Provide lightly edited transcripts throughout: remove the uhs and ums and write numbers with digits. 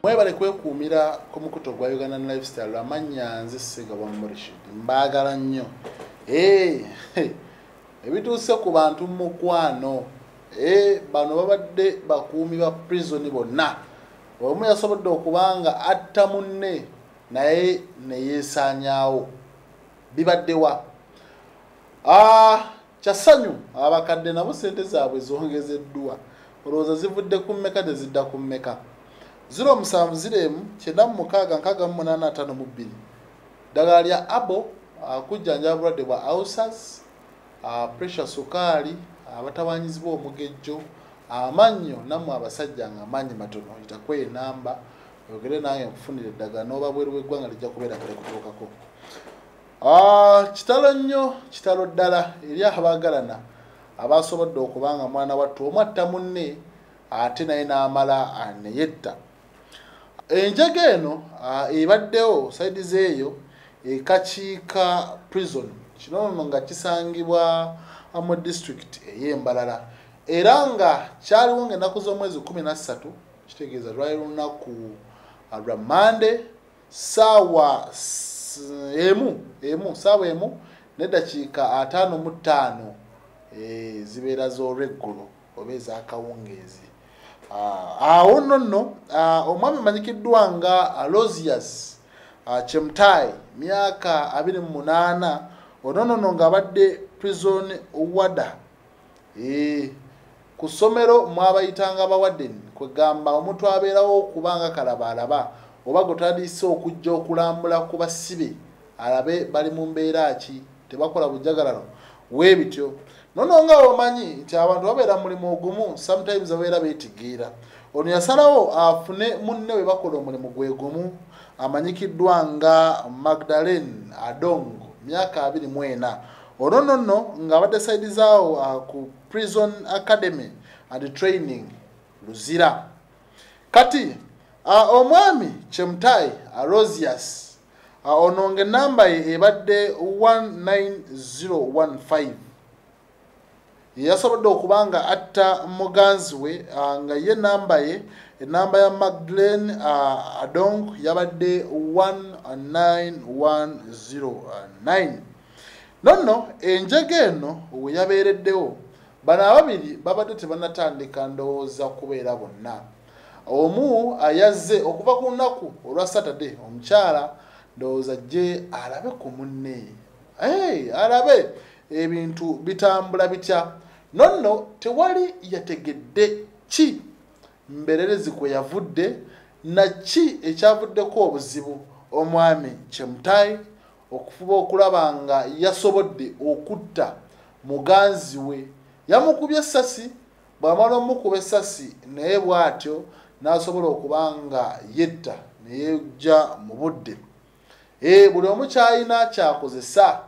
Mwebale kwekuumira ku mukuto gwa Uganda Lifestyle amanya nze Sega wa Morishid mbagala nnyo ebituuse ku bantu mukwano bano babadde bakuumi ba prison bonna omu yasobodde okubanga atta munne naye neyeesanyaawo bibaddewa kyasanyu abakadde nabo sente zaabwe zongezeddwa olowooza zivudde ku mmeka tezidda ku mmeka 0709865852 ddagala lya abo kujjanjaba obulwadde bwa ulcers pressure sukaali abatawanyizibwa omugejjo amannyo nammwe abasajja nga amaanyi matono yitakwe enamba oyogere nange nkufunire eddagala n'oba bweru bw'eggwanga lijja kubeera kale kutuukako kitalo nnyo kitalo ddala eri abaagalana abasobodde okubanga mwana wattu omu atta munne ate naye n'amala neyetta enjega eno ebaddewo saidi zeeyo ekakiika prison kino nno nga kisangibwa mu district ey'Embalala era nga kyaliwo ng'ennaku z'omwezi 13 kitegeeza lwali lunaku lwa Monday saawa emu n'eddakiika 55 zibeera z'olweggulo oba ez'akawungeezi. Awo nno omwami amanyikiddwa nga Rosius Chemutai myaka 28 ono nno ng'abadde prison warder ku ssomero mwabayitanga abawadden kwegamba omuntu abeerawo okubanga kalabalaba oba gutandise okujja okulambula ku basibe alabe bali mu mbeera ki tebakola bujagalalo weebityo nono nga omanyi nti abantu babeera mulimu ogumu sometimes babeera beetigiira ono yasalawo afune munne we bakola omulimu gwe gumu amanyikiddwa nga Magdalene Adongo myaka 24 ono nno ng'abadde saidi zaawo ku prison academy and training Luzira kati omwami Chemutai Rosius ono ng'ennamba ye ebadde 19015 yasobodde okubanga atta muganzi we nga ye enamba ya Magdalene Adong yabadde 19109 nonno enjega eno we yabeereddewo bano ababiri babadde tebanatandika ndowooza kubeera bonna omu ayazze okuva ku lunaku olwa Saturday omukyala ndowooza jje alabe ku munne alabe ebintu bitambula bitya nonno tewali yategedde ki mbererezi kwe yavudde na ki ekyavuddeko obuzibu omwami Chemutai okufuba okulaba nga yasobodde okutta muganzi we yamukubye essasi bw'amala omukuba essasi naye bw'atyo n'asobola okubanga yetta neyejja mu budde buli omu kyalina kyakozesa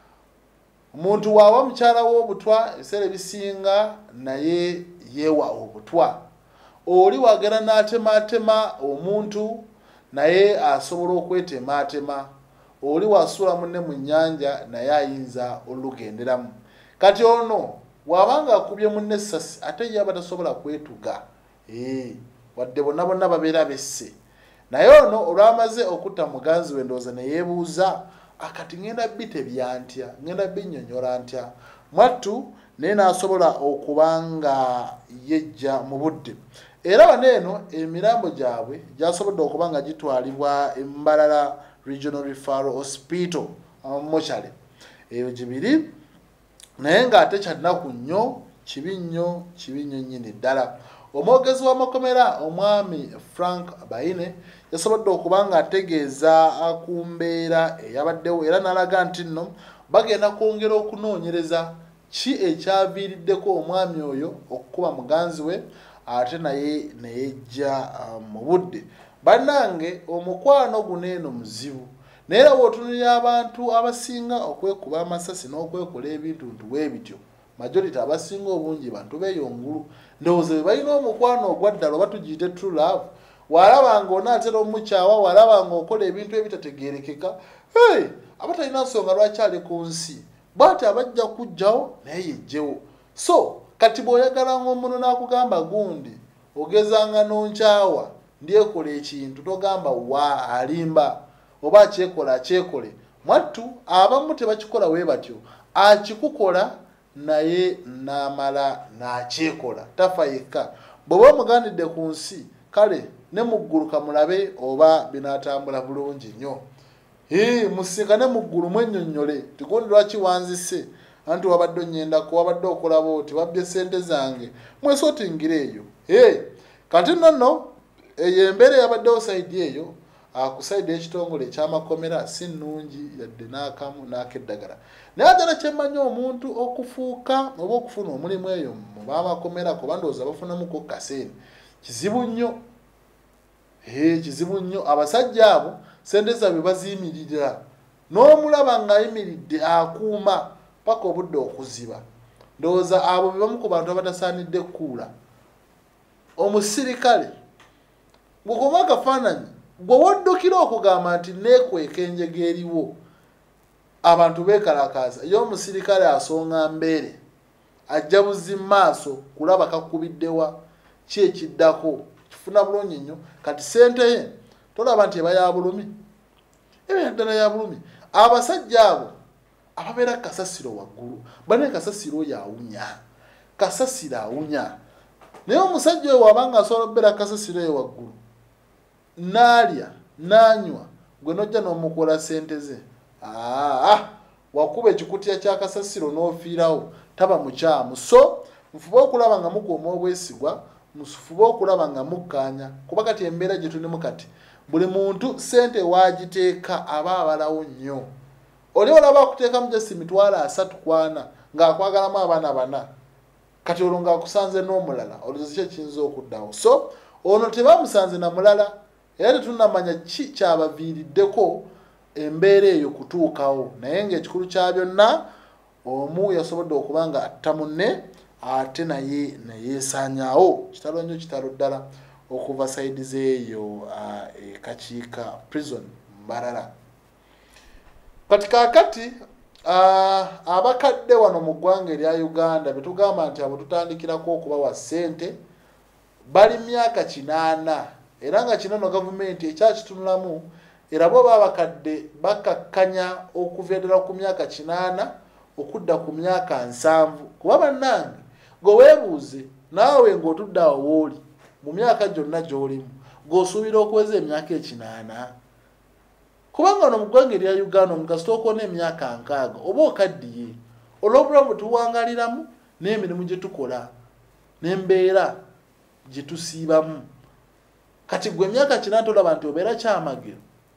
omuntu waaba mukyala w'obutwa ebiseera ebisinga naye yeewa obutwa oli wagera n'atemaatema omuntu naye asobola okwetemaatema oli wasuula munne mu nnyanja naye ayinza olugenderamu kati ono wabanga akubye munne essasi ate ye aba tasobola kwetuga wadde bonna bonna babeera besse naye ono olwamaze okutta muganzi we ndowooza ne yeebuuza akati ngenda bite byantya ngenda binnyonnyola ntya mwattu naye n'asobola okubanga yejja mu budde era wano eno emirambo gyabwe gyasobodde okubanga gitwalibwa Embalala Regional Referral Hospital mochale eyo gibiri naye ng'ate kyadinaku nnyo kibi nnyo nnyini ddala omwogezi w'amakomera omwami Frank Baine yasobodde okubanga ategeeza ku mbeera eyabaddewo era n'alaga nti nno bagenda kwongera okunoonyereza ki ekyaviiriddeko omwami oyo okukuba muganzi we ate naye neyejja mu budde bannange omukwano guno eno muzibu naye era bw'otunulira abantu abasinga okwekuba amasasi n'okwekola ebintu weebityo majority abasinga obungi bantu beeyongulu ndowooza be balina omukwano ogwaddala oba tugiyite true love walabanga onaatera omukyawa walabanga okola ebintu ebitategeerekeka abatalina nsonga lwaki ali ku nsi bw'ati abajja kujjawo naye yejjewo so kati bw'oyagala ng'omuntu n'akugamba gundi ogezanga n'onkyawa ndyekola ekintu togamba wa alimba oba kyekole mwattu abamu tebakikola bwe batyo akikukola naye namala nakyekola tafa yekka bw'oba omugandidde ku nsi kale ne muggulu kamulabe oba binatambula bulungi nnyo musinkane muggulu mwennyonnyole tikundi lwaki wanzise anti wabadde onnyendako wabadde okolaba oti wabbye sente zange mwesootingire eyo kati nonno eyo embeera yabaddewo sayidi eyo ku sayidi y'ekitongole ekyamakomera si nnungi yadde n'akamu n'akeddagala naye ate nakyemanyi omuntu okufuuka oba okufuna omulimu eyo mu bamakomera kuba ndowooza bafunamuko kaseeni kizibu nnyo kizibu nnyo abasajja abo sente zaabwe baziyimirira n'omulaba ng'ayimiridde akuuma paka obudde okuziba ndowooza abo be bamu ku bantu abatasaanidde kuula omusirikale bw'okuba akafaananyi gwe woddukira okugamba nti neekweka enjega eriwo abantu beekalakaasa ye omusirikale asonga mbeere ajja buzi maaso kulaba kakubiddewa ki ekiddako kifuna bulungi nnyo kati sente ye tolaba nti eba ya bulumi eba ddala ya bulumi abasajja abo ababeera kasasiro waggulu bane kasasiro oyo awunya kasasiro awunya naye omusajja oyo wabanga asobola okubeera kasasiro eyo waggulu naalya nanywa gwe nojja n'omukola sente ze wakuba ekikutya kyakasasiro n'ofiirawo taba mukyamu so mufube okulaba nga mukuuma obwesigwa mufube okulaba nga mukkaanya kuba kati embeera gye tulimu kati buli muntu sente wagiteeka aba abalawo nnyo oli olaba akuteekamu gyesi mitwalo 3 kwana ng'akwagalamu abaana 4 kati olwo ng'akusanze n'omulala olowooza ki ekiyinza okuddawo so ono tebamusanze na mulala era tetunnamanya ki kyabaviiriddeko embeera eyo kutuukawo naye ng'ekikulu kya byonna omu yasobodde okuba nga atta munne ate naye neyeesaanyaawo kitalo nnyo kitalo ddala okuva sayidi zeeyo ekakiika prison mbalala kati kaakati abakadde wano mu ggwanga erya Uganda betugamba nti abo tutandikirako okubawa ssente bali myaka 8 era nga kino gavumenti ekyakitunulamu era bo babakadde bakakkanya okuva ddala ku myaka 8 okudda ku myaka 7 kuba bannange gwe weebuuze naawe ng'otudde awo wooli mu myaka gyonna gy'olimu ng'osuubira okuweza emyaka 8 kubanga ono mu ggwanga erya Uganda omukasita okoona emyaka 6 oba okaddiye olw'obulamu tuwangaliramu n'emirimu gye tukola n'embeera gye tusiibamu kati gwe emyaka 8 tolaba nti obeera kyamagero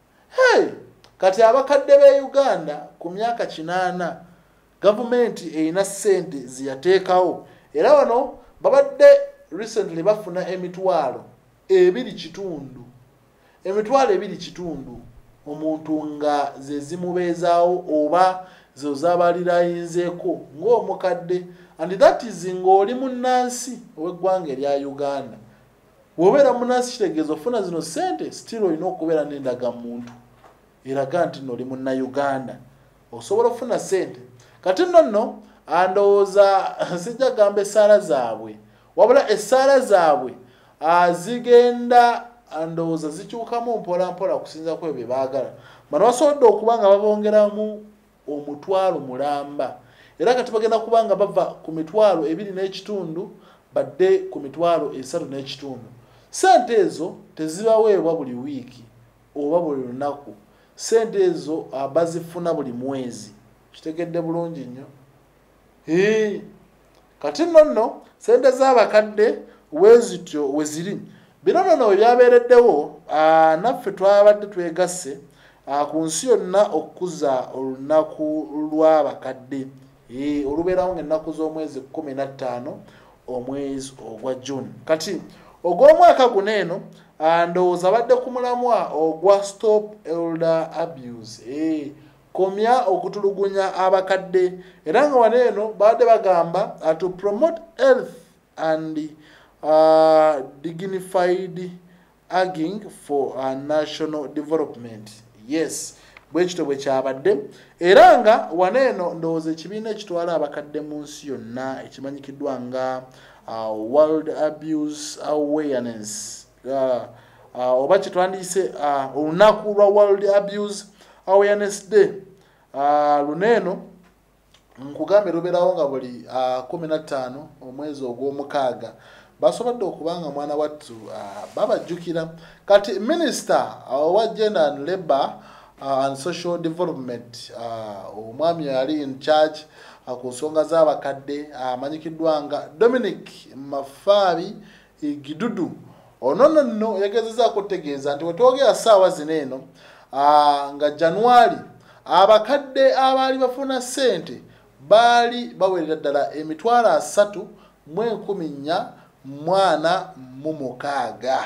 kati abakadde b'e Uganda ku myaka 8 gavumenti erina ssente ziyateekawo era wano babadde recently bafuna emitwalo 2.5 omuntu nga ze zimubeezaawo oba zo zaabalirayinzeeko ng'omukadde and that is ng'oli munnansi ow'eggwanga erya Uganda bw'obeera munnansi kitegeeza ofuna zino ssente still olina okubeera n'endagamuntu eraga nti n'oli munnayuganda osobola okufuna ssente kati nno andowooza sijja gamba essaala zaabwe wabula essaala zaabwe zigenda andowooza zikyukamu mpola mpola okusinza ku ebyo baagala bano basobodde okuba nga babongeramu omutwalo mulamba era kati bagenda kuba nga bava ku mitwalo 2.5 badde ku mitwalo 3.5 ssente ezo tezibaweebwa buli wiiki oba buli lunaku ssente ezo bazifuna buli mwezi kitegedde bulungi nnyo kati nno ssente z'abakadde wezityo weziri bino nno byabeereddewo naffe twabadde twegasse ku nsi yonna okukuza olunaku lw'abakadde olubeerawo ng'ennaku z'omwezi 15 omwezi ogwa June kati ogw'omwaka guno eno ndowooza badde ku mulamwa ogwa stop elder abuse komya okutulugunya abakadde era nga wano eno badde bagamba to promote health and dignified aging for national development. Yes, bwekito bwe kyabadde era nga wano eno ndowooza ekibiina ekitwala abakadde mu nsi yonna ekimanyikiddwa nga World Abuse Awareness oba kitwandiyise olunaku lwa World Abuse Awareness Day. Luneeno nkugambe lubeerawo nga buli 15 omwezi ogw'omukaaga. Basobodde okubanga mwana wattu babajjukira. Kati Minister owa Gender and Labour and Social Development omwami yali in charge ku nsonga z'abakadde amanyikiddwa nga Dominic Mafaabi Gidudu. Ono nno yagezezaako okutegeeza nti wetwogera ssaawa zino eno nga January abakadde abaali bafuna ssente baali bawerera ddala emitwalo 3,146.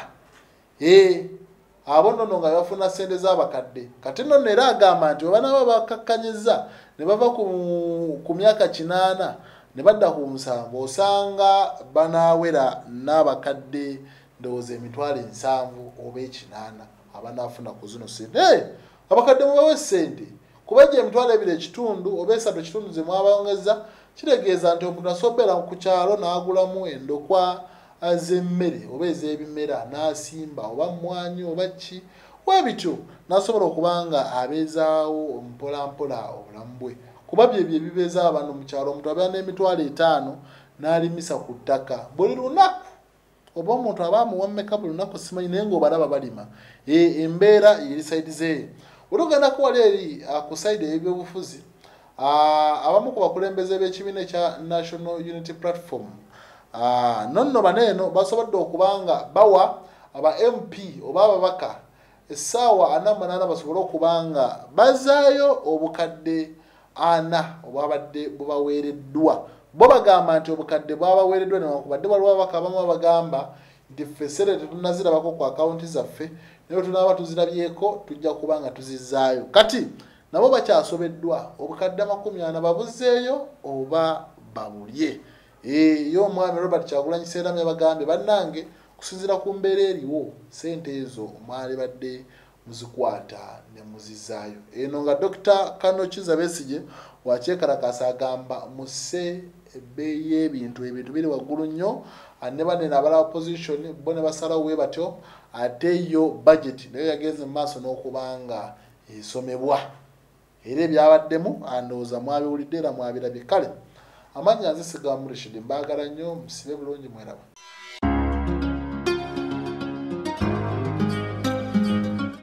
Abo nno nga bafuna ssente z'abakadde. Kati nno era agamba nti banaaba bakakkanyiza ne bava ku myaka 8 ne badda ku 7 osanga banaawera n'abakadde ndowooza emitwalo 7 oba 8 abanaafuna ku zino ssente. Abakadde mubawe ssente kubajja emitwalo 2.5 oba 3.5 ze mwabongeza, kitegeeza nti omuntu asobera ku kyalo n'agulamu endokwa z'emmere oba ez'ebimera n'asimba oba mmwanyi oba ki webityo n'asobola okubanga abeezaawo mpolampola obulamu bwe. Kuba bye bibeezaawo abantu mu kyalo. Omuntu abeera n'emitwalo 5 n'alimisa ku ttaka buli lunaku, oba omuntu aba amuwa mmeka buli lunaku simanyi naye ng'obalaba balima. Embeera eri sayidi ze. Olugandako wali eri ku sayidi y'ebyobufuzi, abamu ku bakulembeze b'ekibiina ekya National Unity Platform nonno baneeno basobodde okubanga bawa aba MP oba ababaka essaawa 48 basobole okubanga bazaayo obukadde 4 obwabadde bubaweereddwa. Bo bagamba nti obukadde bwabaweereddwa newankubadde waliwo ababaka abamu bagamba nti ffe ssente tetunnazirabako ku akawunti zaffe, naye tunaaba tuzirabyeko tujja kubanga tuzizaayo. Kati nabo bakyasobeddwa obukadde 40 babuzeeyo oba babulye. Yo omwami Robert Kyagulanyi Ssentamu yabagambye bannange kusinziira ku mbeera eriwo ssente ezo mwali badde muzikwata ne muzizaayo. Eno nga Dr. Kano Kiza Besigye wakyekalakasa agamba musse ebbeeyi y'ebintu biri waggulu nnyo, ne banene abala opposition bo ne basalawo we batyo, ate yo budget nayo yagenze mu maaso n'okubanga esomebwa. Era ebyabaddemu andowooza mwabiwulidde era mwabirabye. Kale amannya nze Sigamu Rashid, mbaagala nnyo, musibe bulungi mweraba.